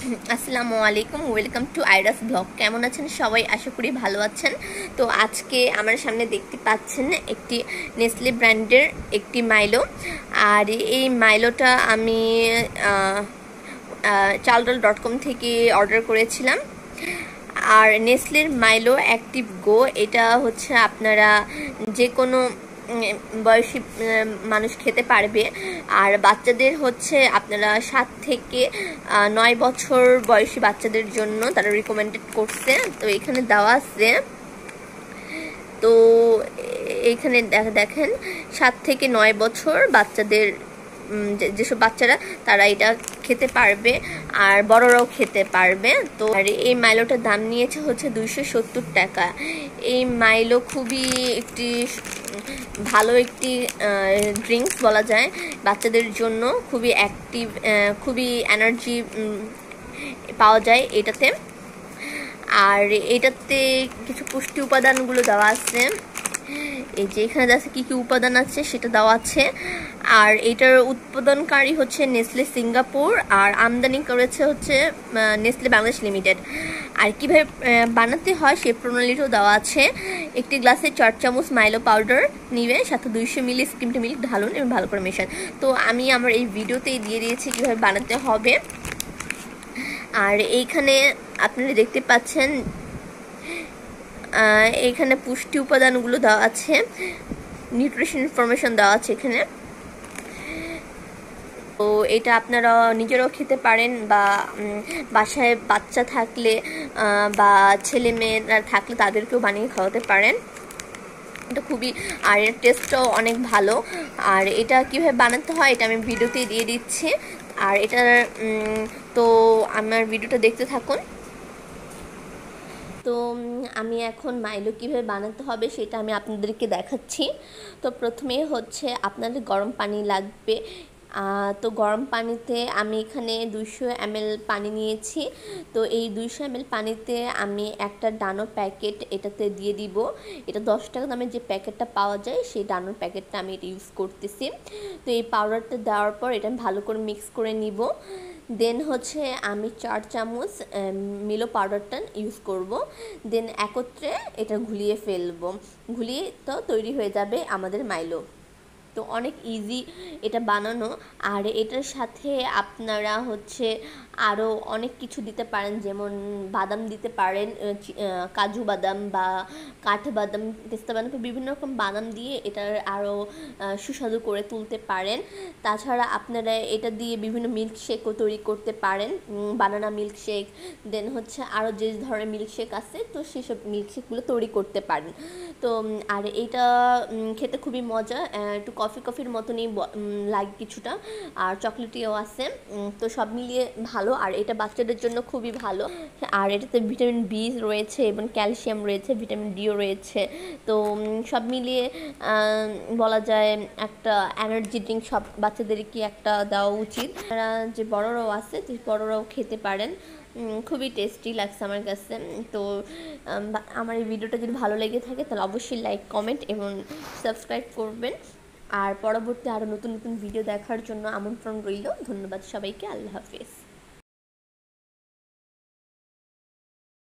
আসসালামু আলাইকুম, welcome to আইরাস blog. কেমন আছেন সবাই? আশা করি ভালো আছেন। তো আজকে আমার সামনে দেখতে পাচ্ছেন একটি নেসলে ব্র্যান্ডের একটি মাইলো। আর এই মাইলোটা আমি চালডল.com থেকে অর্ডার করেছিলাম। আর নেসলের মাইলো অ্যাক্টিভ গো, এটা হচ্ছে আপনারা যে কোনো বয়সী মানুষ খেতে পারবে। আর বাচ্চাদের হচ্ছে আপনারা 7 থেকে 9 বছর বয়সী বাচ্চাদের জন্য তারা রিকমেন্ডেড করছে। তো এখানে দেওয়া আছে, তো এখানে দেখেন 7 থেকে 9 বছর বাচ্চাদের, যেসব বাচ্চারা তারা এটা খেতে পারবে আর বড়রাও খেতে পারবে। তো আর এই মাইলোটার দাম নিয়েছে হচ্ছে 270 টাকা। এই মাইলো খুবই একটি ভালো একটি ড্রিঙ্কস বলা যায় বাচ্চাদের জন্য। খুবই অ্যাক্টিভ, খুবই এনার্জি পাওয়া যায় এটাতে। আর এটাতে কিছু পুষ্টি উপাদানগুলো দেওয়া আছে, এই যে এখানে আছে কি কি উপাদান আছে সেটা দেওয়া আছে। আর এটার উৎপাদনকারী হচ্ছে নেসলে সিঙ্গাপুর, আর আমদানি করেছে হচ্ছে নেসলে বাংলাদেশ লিমিটেড। আর কিভাবে বানাতে হয় সেই প্রণালীটাও দেওয়া আছে। একটি গ্লাসে 4 চামচ মাইলো পাউডার নিবে, সাথে 200 মিলি স্কিমড মিল্ক ঢালুন এবং ভালো করে মেশান। তো আমি আমার এই ভিডিওতেই দিয়ে দিয়েছি কিভাবে বানাতে হবে। আর এইখানে আপনারা দেখতে পাচ্ছেন এখানে পুষ্টি উপাদানগুলো দেওয়া আছে, নিউট্রিশন ইনফরমেশন দেওয়া আছে এখানে। তো এটা আপনারা নিজেরাও খেতে পারেন, বা বাসায় বাচ্চা থাকলে বা ছেলে মেয়েরা থাকলে তাদেরকেও বানিয়ে খাওয়াতে পারেন। এটা খুবই, আর এর টেস্টটাও অনেক ভালো। আর এটা কীভাবে বানাতে হয় এটা আমি ভিডিওতে দিয়ে দিচ্ছি। আর এটার তো আমার ভিডিওটা দেখতে থাকুন। তো আমি এখন মাইলো কীভাবে বানাতে হবে সেটা আমি আপনাদেরকে দেখাচ্ছি। তো প্রথমে হচ্ছে আপনাদের গরম পানি লাগবে। তো গরম পানিতে আমি এখানে 200 ml পানি নিয়েছি। তো এই 200 ml পানিতে আমি একটা ডানো প্যাকেট এটাতে দিয়ে দিব। এটা 10 টাকা দামের যে প্যাকেটটা পাওয়া যায় সেই ডানোর প্যাকেটটা আমি এটা ইউজ করতেছি। তো এই পাউডারটা দেওয়ার পর এটা ভালো করে মিক্স করে নিব। দেন হচ্ছে আমি 4 চামচ মিলো পাউডারটা ইউজ করব। দেন একত্রে এটা ঘুলিয়ে ফেলবো। ঘুলিয়ে তো তৈরি হয়ে যাবে আমাদের মাইলো। তো অনেক ইজি এটা বানানো। আর এটার সাথে আপনারা হচ্ছে আরও অনেক কিছু দিতে পারেন, যেমন বাদাম দিতে পারেন, কাজু বাদাম বা কাঠবাদাম, পেস্তা বাদাম, বিভিন্ন রকম বাদাম দিয়ে এটার আরও সুস্বাদু করে তুলতে পারেন। তাছাড়া আপনারা এটা দিয়ে বিভিন্ন মিল্কশেকও তৈরি করতে পারেন, বানানা মিল্কশেক, দেন হচ্ছে আরও যে ধরনের মিল্কশেক আছে তো সেসব মিল্কশেকগুলো তৈরি করতে পারেন। তো আর এটা খেতে খুবই মজা, একটু কফির মতনই লাগে কিছুটা, আর চকলেটিও আছে। তো সব মিলিয়ে ভালো। আর এটা বাচ্চাদের জন্য খুবই ভালো। আর এটাতে ভিটামিন বি রয়েছে এবং ক্যালসিয়াম রয়েছে, ভিটামিন ডিও রয়েছে। তো সব মিলিয়ে বলা যায় একটা এনার্জি ড্রিঙ্ক সব বাচ্চাদেরকে একটা দেওয়া উচিত। যে বড়রাও আছে তো বড়রাও খেতে পারেন। খুবই টেস্টি লাগছে আমার কাছে। তো আমার এই ভিডিওটা যদি ভালো লেগে থাকে তাহলে অবশ্যই লাইক, কমেন্ট এবং সাবস্ক্রাইব করবেন। আর পরবর্তী আরও নতুন নতুন ভিডিও দেখার জন্য আমন্ত্রণ রইল। ধন্যবাদ সবাইকে। আল্লাহ হাফেজ।